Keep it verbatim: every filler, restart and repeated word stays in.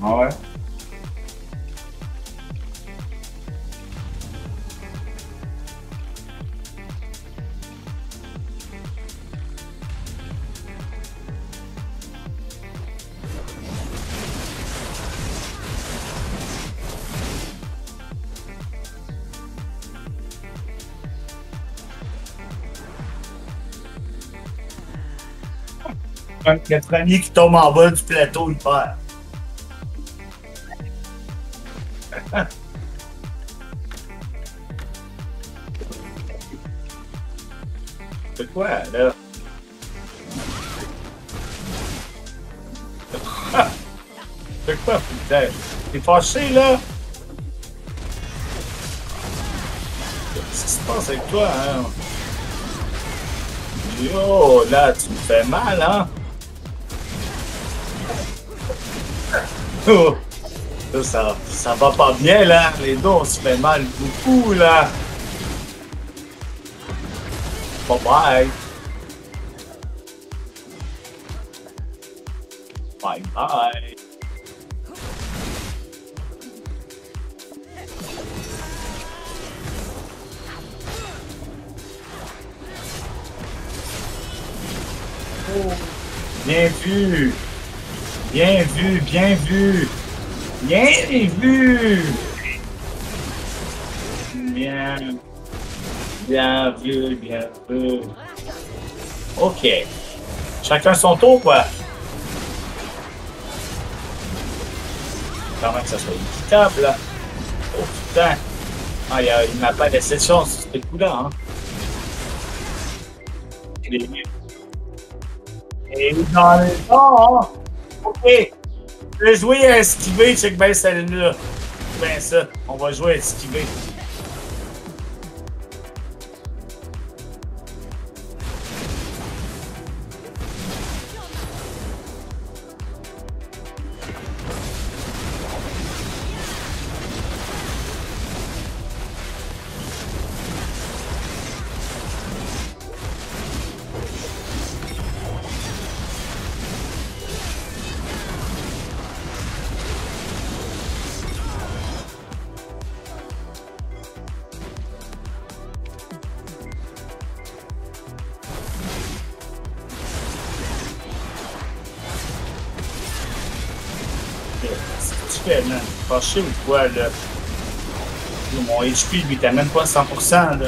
Ah ouais. Notre ami qui tombe en bas du plateau, il perd. C'est quoi, là? C'est quoi, putain? T'es fâché, là? Qu'est-ce qui se passe avec toi, hein? Yo, là, tu me fais mal, hein? Oh, ça, ça va pas bien, là. Les deux, on se fait mal beaucoup, là. Bye bye. Bye bye. Oh, bien vu. Bien vu, bien vu. Bien vu. Bien. Bien vu, bien vu. OK. Chacun son tour, quoi. Quand même que ça soit équitable, là. Oh, putain. Ah, il, a, il m'a pas laissé de chance sur ce coup-là, hein. Et, et dans le temps, hein. OK. Je vais jouer à esquiver, check bien celle-là. Ben ça, on va jouer à esquiver. Qu'est-ce que tu fais, man? Fâché ou quoi, là? Mon H P, lui, t'as même pas cent pour cent, là.